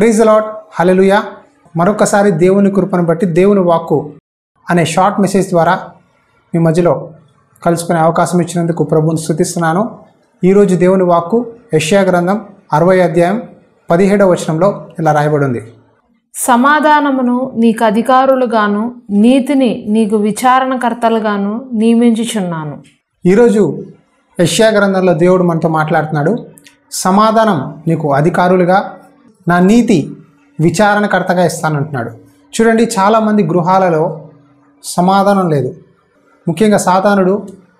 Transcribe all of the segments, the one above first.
Praise the lord, హల్లెలూయా. మరొకసారి దేవుని కృపను బట్టి దేవుని వాక్కు అనే షార్ట్ మెసేజ్ ద్వారా మీ మధ్యలో కలుసుకునే అవకాశం ఇచ్చినందుకు ప్రభువుని స్తుతిస్తున్నాను. ఈరోజు దేవుని వాక్కు యెషయా గ్రంథం 60వ అధ్యాయం 17వ వచనంలో ఇలా రాయబడి ఉంది. సమాధానమును నీకు అధికారులుగాను నీతిని నీకు విచారణకర్తలుగాను నియమించుచున్నాను. ఈరోజు యెషయా గ్రంథంలో దేవుడు మనతో మాట్లాడుతున్నాడు. సమాధానం నీకు అధికారులుగా, నా నీతి విచారణకర్తగా ఇస్తానంటున్నాడు. చూడండి, చాలామంది గృహాలలో సమాధానం లేదు. ముఖ్యంగా సాతానుడు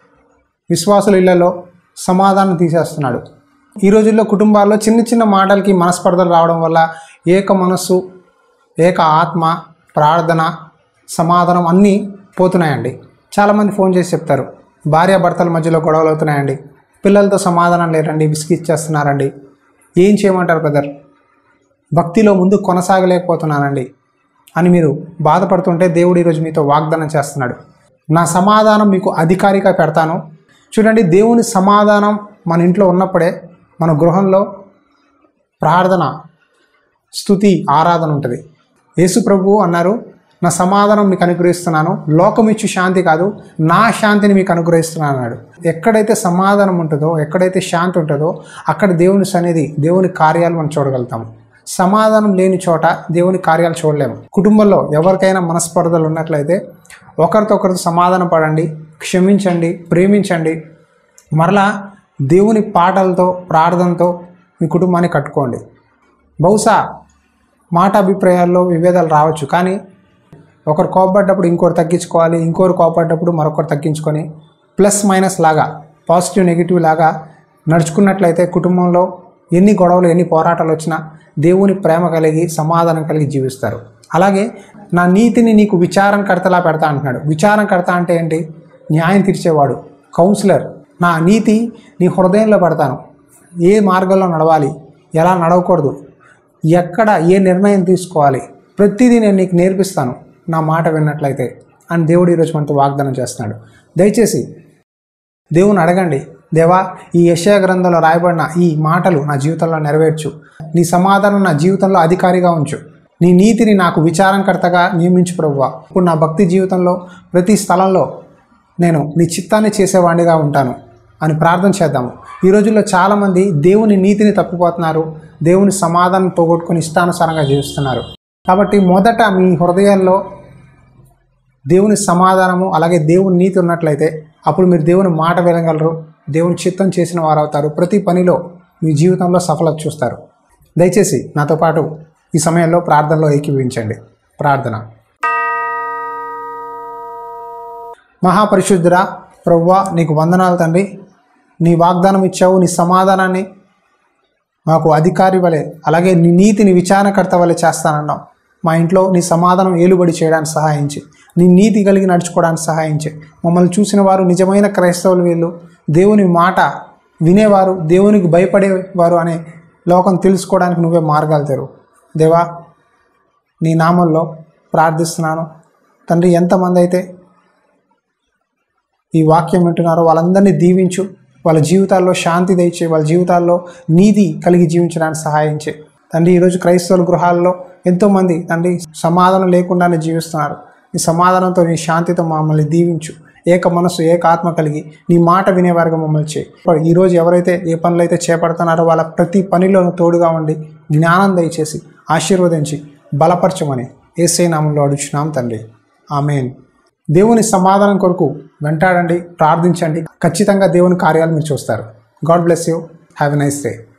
విశ్వాసుల ఇళ్లలో సమాధానం తీసేస్తున్నాడు. ఈ రోజుల్లో కుటుంబాల్లో చిన్న చిన్న మాటలకి మనస్పర్ధలు రావడం వల్ల ఏక మనస్సు, ఏక ఆత్మ, ప్రార్థన, సమాధానం అన్నీ పోతున్నాయండి. చాలామంది ఫోన్ చేసి చెప్తారు, భార్యాభర్తల మధ్యలో గొడవలు అవుతున్నాయండి, పిల్లలతో సమాధానం లేరండి, విసిగిచ్చేస్తున్నారండి. ఏం చేయమంటారు బ్రదర్? భక్తిలో ముందు కొనసాగలేకపోతున్నానండి అని మీరు బాధపడుతుంటే దేవుడు ఈరోజు మీతో వాగ్దానం చేస్తున్నాడు. నా సమాధానం మీకు అధికారిగా పెడతాను. చూడండి, దేవుని సమాధానం మన ఇంట్లో ఉన్నప్పుడే మన గృహంలో ప్రార్థన, స్తుతి, ఆరాధన ఉంటుంది. యేసు ప్రభువు అన్నారు, నా సమాధానం మీకు అనుగ్రహిస్తున్నాను, లోకమిచ్చు శాంతి కాదు, నా శాంతిని మీకు అనుగ్రహిస్తున్నాను అన్నాడు. ఎక్కడైతే సమాధానం ఉంటుందో, ఎక్కడైతే శాంతి ఉంటుందో అక్కడ దేవుని సన్నిధి, దేవుని కార్యాలు మనం చూడగలుగుతాము. సమాధానం లేని చోట దేవుని కార్యాలు చూడలేము. కుటుంబంలో ఎవరికైనా మనస్పర్ధలు ఉన్నట్లయితే ఒకరితో ఒకరితో సమాధాన పడండి, క్షమించండి, ప్రేమించండి. మరలా దేవుని పాటలతో, ప్రార్థనతో మీ కుటుంబాన్ని కట్టుకోండి. బహుశా మాట అభిప్రాయాల్లో విభేదాలు రావచ్చు, కానీ ఒకరు కోపపడ్డప్పుడు ఇంకోరు తగ్గించుకోవాలి, ఇంకోరు కోపపడ్డప్పుడు మరొకరు తగ్గించుకొని ప్లస్ మైనస్ లాగా, పాజిటివ్ నెగిటివ్ లాగా నడుచుకున్నట్లయితే కుటుంబంలో ఎన్ని గొడవలు, ఎన్ని పోరాటాలు వచ్చినా దేవుని ప్రేమ కలిగి, సమాధానం కలిగి జీవిస్తారు. అలాగే నా నీతిని నీకు విచారణకర్తలా పెడతా అంటున్నాడు. విచారణకర్త అంటే ఏంటి? న్యాయం తీర్చేవాడు, కౌన్సిలర్. నా నీతి నీ హృదయంలో పెడతాను. ఏ మార్గంలో నడవాలి, ఎలా నడవకూడదు, ఎక్కడ ఏ నిర్ణయం తీసుకోవాలి, ప్రతిదీ నేను నీకు నేర్పిస్తాను నా మాట విన్నట్లయితే అని దేవుడు ఈరోజు మనతో వాగ్దానం చేస్తున్నాడు. దయచేసి దేవుని అడగండి, దేవా, ఈ యెషయా గ్రంథంలో రాయబడిన ఈ మాటలు నా జీవితంలో నెరవేర్చు, నీ సమాధానం నా జీవితంలో అధికారిగా ఉంచు, నీ నీతిని నాకు విచారణకర్తగా నియమించు ప్రభువా. ఇప్పుడు నా భక్తి జీవితంలో ప్రతి స్థలంలో నేను నీ చిత్తాన్ని చేసేవాడిగా ఉంటాను అని ప్రార్థన చేద్దాము. ఈ రోజుల్లో చాలామంది దేవుని నీతిని తప్పిపోతున్నారు, దేవుని సమాధానం పోగొట్టుకుని ఇష్టానుసారంగా జీవిస్తున్నారు. కాబట్టి మొదట మీ హృదయాల్లో దేవుని సమాధానము, అలాగే దేవుని నీతి ఉన్నట్లయితే అప్పుడు మీరు దేవుని మాట వినగలరు, దేవుని చిత్తం చేసిన వారు అవుతారు. ప్రతి పనిలో మీ జీవితంలో సఫలత చూస్తారు. దయచేసి నాతో పాటు ఈ సమయంలో ప్రార్థనలో ఏకీభవించండి. ప్రార్థన. మహాపరిశుద్ధుడా ప్రభువా, నీకు వందనాలు తండ్రి. నీ వాగ్దానం ఇచ్చావు, నీ సమాధానాన్ని మాకు అధికారి వలె, అలాగే నీ నీతిని విచారణకర్త వలె చేస్తానన్నావు. మా ఇంట్లో నీ సమాధానం ఏలుబడి చేయడానికి సహాయించి, నీ నీతి కలిగి నడుచుకోవడానికి సహాయించి, మమ్మల్ని చూసిన వారు నిజమైన క్రైస్తవులు, వీళ్ళు దేవుని మాట వినేవారు, దేవునికి భయపడేవారు అనే లోకం తెలుసుకోవడానికి నువ్వే మార్గాలు తెరువు. దేవా, నీ నామంలో ప్రార్థిస్తున్నాను తండ్రి. ఎంతమంది అయితే ఈ వాక్యం వింటున్నారో వాళ్ళందరినీ దీవించు, వాళ్ళ జీవితాల్లో శాంతి దయచే, వాళ్ళ జీవితాల్లో నీతి కలిగి జీవించడానికి సహాయించే తండ్రి. ఈరోజు క్రైస్తవుల గృహాల్లో ఎంతోమంది తండ్రి సమాధానం లేకుండానే జీవిస్తున్నారు. నీ సమాధానంతో, నీ శాంతితో మమ్మల్ని దీవించు. ఏక మనసు, ఏక ఆత్మ కలిగి నీ మాట వినేవారుగా మమ్మల్ని చేయి. ఈరోజు ఎవరైతే ఏ పనులు అయితే చేపడుతున్నారో వాళ్ళ ప్రతి పనిలోనూ తోడుగా ఉండి జ్ఞానం దయచేసి ఆశీర్వదించి బలపరచమని యేసయ్య నామములో అడుగుచున్నాం తండ్రి. ఆమేన్. దేవుని సమాధానం కొరకు వెంటాడండి, ప్రార్థించండి. ఖచ్చితంగా దేవుని కార్యాలు మీరు చూస్తారు. God bless you. Have a nice day.